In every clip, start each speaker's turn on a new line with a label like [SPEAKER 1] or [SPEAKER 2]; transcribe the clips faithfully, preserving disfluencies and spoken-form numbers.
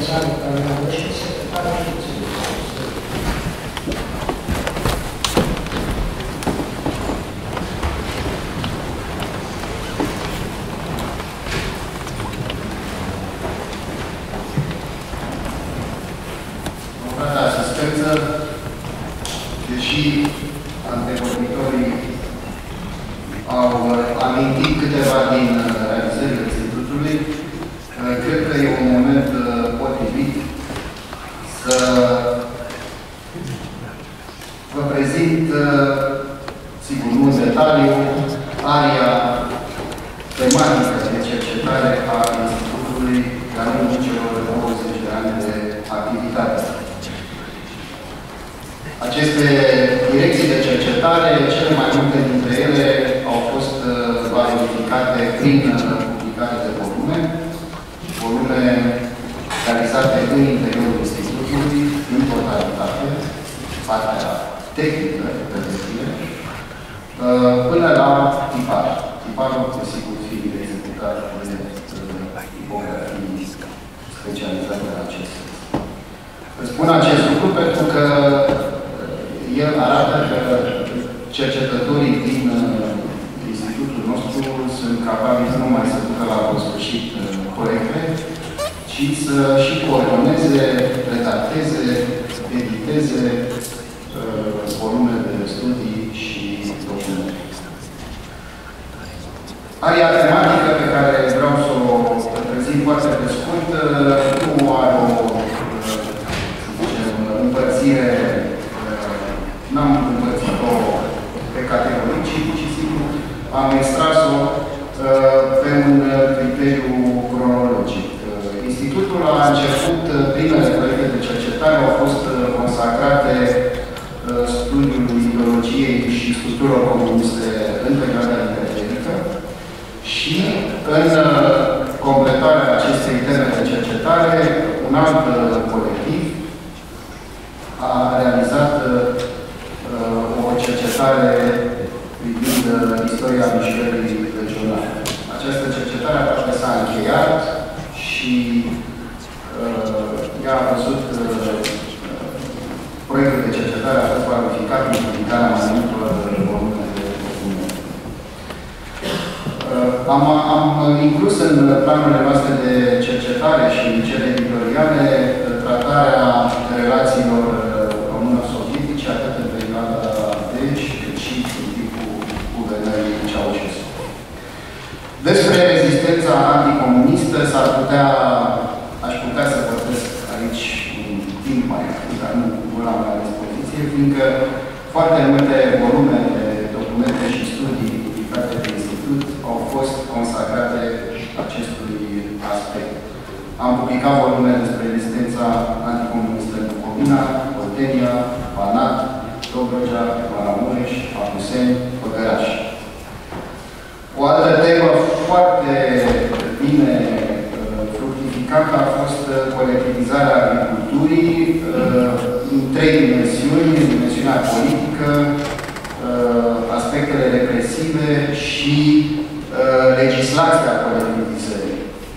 [SPEAKER 1] sală care a ieșit secretarul Științei.
[SPEAKER 2] Următoarea asistență, deși antevorbitorii au amintit câteva din realizările Institutului, cred că e un moment potrivit să vă prezint, sigur, nu în detaliu, aria tematică de cercetare a Institutului la lungul celor douăzeci de ani de activitate. Aceste direcții de cercetare, cele mai multe dintre ele au fost valorificate prin publicare de volume, volume realizate în interiorul Institutului, în totalitate, partea tehnică, până la tipar. Tiparul, sigur, fiind executat de tipografii specializate în acest sens. Spun acest lucru pentru că el arată că cercetătorii din institutul nostru sunt capabili nu numai să ducă la un sfârșit corecte, ci să și coordoneze, redacteze, editeze volume de studii și documente. Aria tematică pe care vreau să o prezint foarte pe scurt nu are o împărțire, n-am împărțit-o pe categorii, ci pur și simplu am extras-o pe un criteriu cronologic. Institutul a început, primele proiecte de cercetare au fost consacrate studiului ideologiei și structurilor comuniste în perioada interbelică și în completarea acestei teme de cercetare, un alt colectiv a realizat uh, o cercetare privind uh, istoria mișcării regionale. Această cercetare aproape s-a încheiat și uh, ea a văzut uh, proiectul de cercetare a fost valorificat în publicarea mai multor volume de documente. Uh, am, am inclus în planurile noastre de cercetare și în cele editoriale tratarea relațiilor româno-sovietice, atât în perioada deci, cât și în timpul guvernării Ceaușescu. Despre rezistența anticomunistă s-ar putea, aș putea să vorbesc aici un timp mai mult, dar nu, nu l-am la dispoziție, fiindcă foarte multe volume de documente și studii publicate de institut au fost consacrate acestui aspect. Am publicat volume despre rezistența anticomunistă în Bucovina, Oltenia, Banat, Dobrogea, Maramureș, Apuseni, Făgăraș. O altă temă foarte bine uh, fructificată a fost uh, colectivizarea agriculturii uh, în trei dimensiuni: dimensiunea politică, uh, aspectele represive și uh, legislația colectivizării.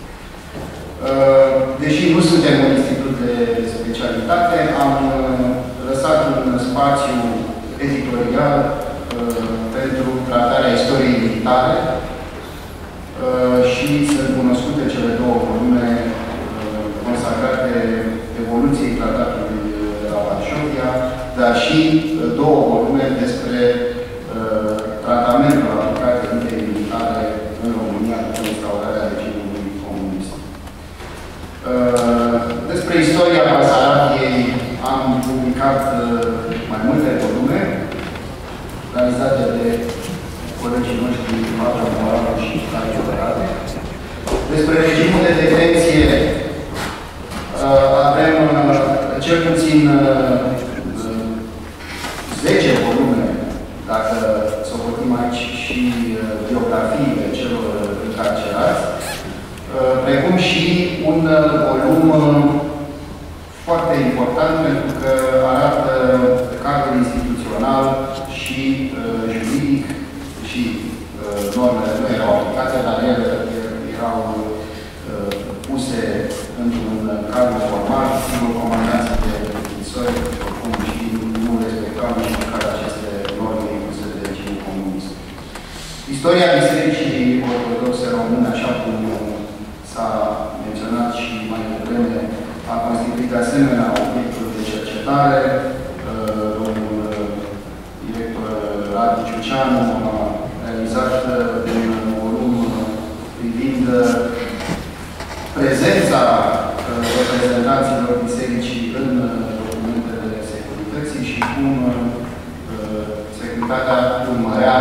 [SPEAKER 2] Deși nu suntem un institut de specialitate, am lăsat un spațiu editorial pentru tratarea istoriei militare și sunt cunoscute cele două volume consacrate evoluției tratatului de la Varșovia, dar și două volume despre tratamentul aplicat elitei militare în România după instaurarea regimului comunist. Despre istoria Basarabiei am publicat mai multe volume realizate de colegii noștri Marta Moraru și Claudiu Berade. Despre regimul de detenție avem cel puțin zece volume, dacă socotim aici și biografiile celor încarcerați, precum și un volum foarte important pentru că arată cadrul instituțional și juridic și normele nu erau aplicate, dar ele erau puse cadrul formal, sigur, comandații de închisori, oricum și nu respectau nici măcar aceste norme impuse de regimul comunist. Istoria Bisericii Ortodoxe Române, așa cum s-a menționat și mai devreme, a constituit de asemenea obiectul de cercetare. Domnul director Radu Ciuceanu a realizat un volum privind prezența reprezentanților bisericii în documentele securității și cum securitatea urmărea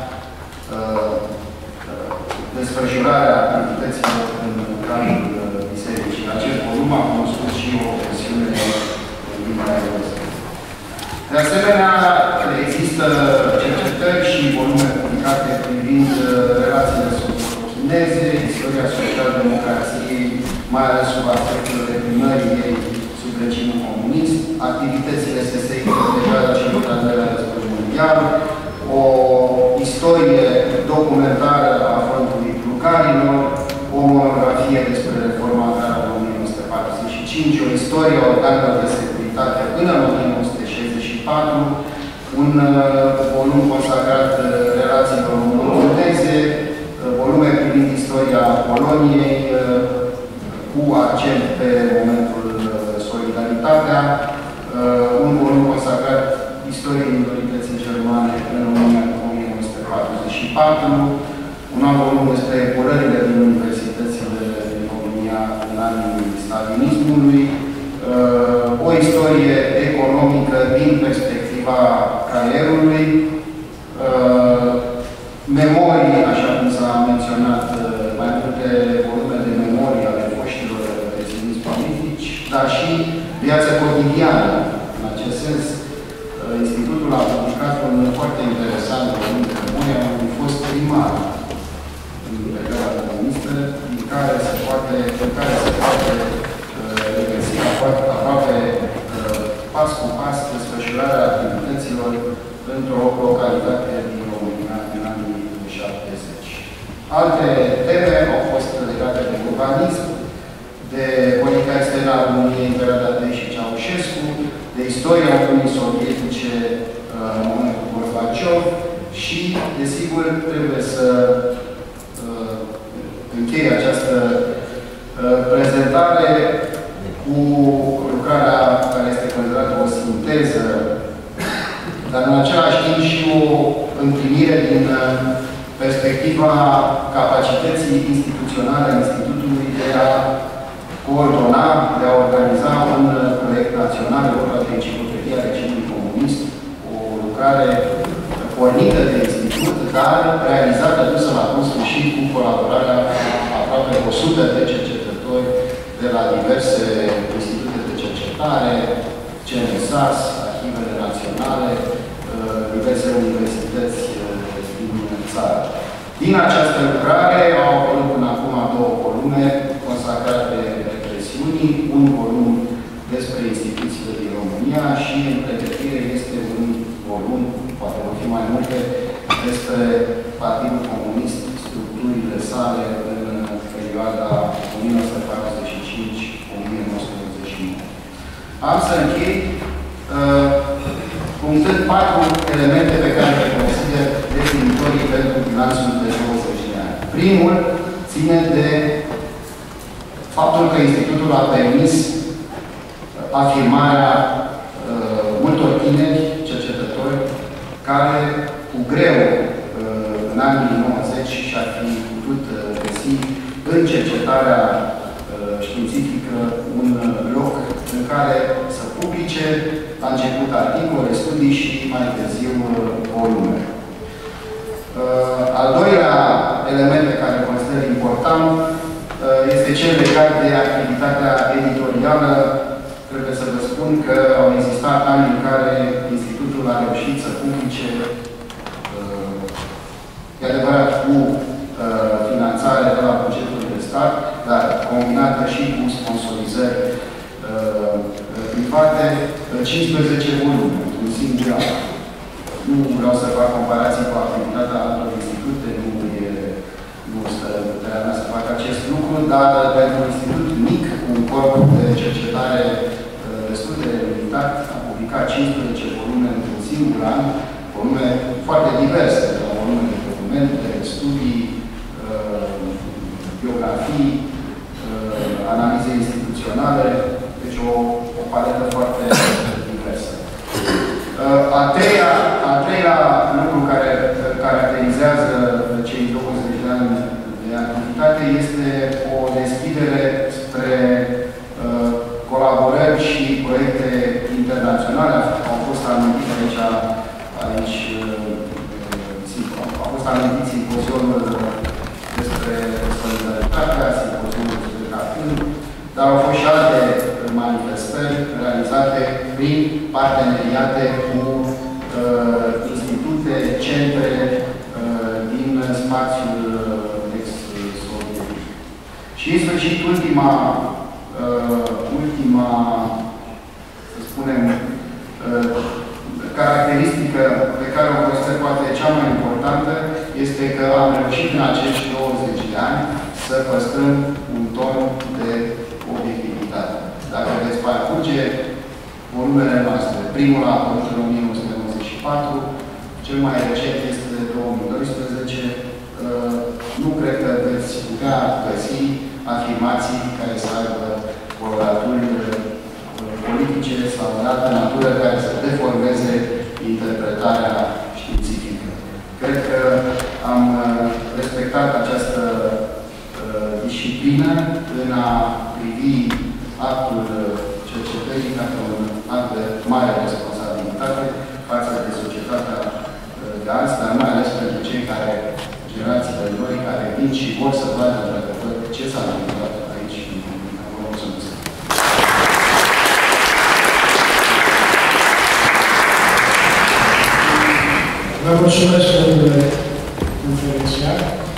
[SPEAKER 2] desfășurarea activităților în cadrul bisericii. Acest volum a cunoscut și o versiune în limba engleză. De asemenea, există cercetări și volume publicate privind relațiile socio-chineze, istoria social-democrației, mai ales sub aspectul reprimării ei sub regimul comunist, activitățile S S I în perioada celor de-al doilea război mondial, o istorie documentară a frontului Plugarilor, o monografie despre reforma agrară în o mie nouă sute patruzeci și cinci, o istorie a organelor de securitate până în o mie nouă sute șaizeci și patru, un volum consacrat relațiilor româno-poloneze, volume privind istoria Poloniei, cu accent pe momentul Solidaritatea, un volum consacrat istoriei minorității germane în o mie nouă sute patruzeci și patru, un alt volum despre epurările din universitățile din România în anii stalinismului, o istorie economică din perspectiva carierului, memorii, așa cum s-a menționat, mai multe volume de memorie ale foștilor reprezentanți politici, dar și viața cotidiană. În acest sens, Institutul a publicat un foarte interesant volum de memorie a unui fost primar în perioada comunistă, din care se poate, în care se poate regăsi aproape pas cu pas desfășurarea activităților într-o localitate din România în anii șaptezeci. Alte teme au fost legate de urbanism, de politica externă a României în perioada de și Ceaușescu, de istoria Uniunii Sovietice în momentul Gorbaciov și, desigur, trebuie să uh, închei această uh, prezentare cu lucrarea care este considerată o sinteză, dar în același timp și o împlinire din perspectiva capacității instituționale a Institutului de a coordona, de a organiza un proiect național, vorba de Enciclopedia Regimului Comunist, o lucrare pornită de institut, dar realizată, dusă la bun sfârșit cu colaborarea aproape o sută de cercetători de la diverse institute de cercetare, C N S A S, arhivele naționale, diverse universități din țară. Din această lucrare au apărut până acum două volume consacrate represiunii, un volum despre instituțiile din România și în pregătire este un volum, poate vor fi mai multe, despre Partidul Comunist, structurile sale în perioada o mie nouă sute patruzeci și cinci - o mie nouă sute optzeci și nouă. Am să închei uh, punctând patru elemente pe care le consider definitorii pentru bilanțul de douăzeci de ani. Primul ține de faptul că Institutul a permis afirmarea uh, multor tineri cercetători care cu greu uh, în anii nouăzeci și-ar fi putut uh, găsi în cercetarea uh, științifică un loc în care să publice la început articole, studii și mai târziu volume. Uh, al doilea element pe care îl consider important uh, este cel legat de activitatea editorială. Trebuie să vă spun că au existat ani în care Institutul a reușit să publice, uh, e adevărat, cu uh, finanțare de la bugetul de stat, dar combinată și cu sponsorizări uh, private, cincisprezece volume, un singur an. Nu vreau să fac comparații cu activitatea altor institute, nu e nu stă puterea mea să fac acest lucru, dar pentru un institut mic, cu un corp de cercetare destul de limitat, a publicat cincisprezece volume într-un singur an, volume foarte diverse, volume de documente, studii, biografii, analize instituționale, deci o, o paletă foarte diversă. A treia, a treia lucru care caracterizează cei douăzeci de ani de activitate este o deschidere spre uh, colaborări și proiecte internaționale. Au fost amintit aici, aici uh, au fost amintit simpozionul despre solidaritatea, simpozionul despre cartând, dar au fost și alte manifestări realizate prin parteneriate cu uh, institute, centre uh, din spațiul uh, ex-sovietic. Și în sfârșit, ultima, uh, ultima, să spunem, uh, caracteristică pe care o consider poate cea mai importantă este că am reușit în acești douăzeci de ani să păstrăm un ton de obiectivitate. Dacă veți parcurge volumele noastre, primul a apărut în o mie nouă sute nouăzeci și patru, cel mai recent este de două mii doisprezece, nu cred că veți putea găsi afirmații care să aibă coloraturi politice sau de altă natură care să deformeze interpretarea științifică. Cred că am respectat această uh, disciplină în a privi actul cercetării ca un act de mare responsabilitate față de societatea de azi, dar mai ales pentru cei care, generațiile noi, care vin și vor să vadă într-adevăr ce s-a întâmplat aici în Vă mulțumesc.
[SPEAKER 1] Vă mulțumesc, domnule conferențiar.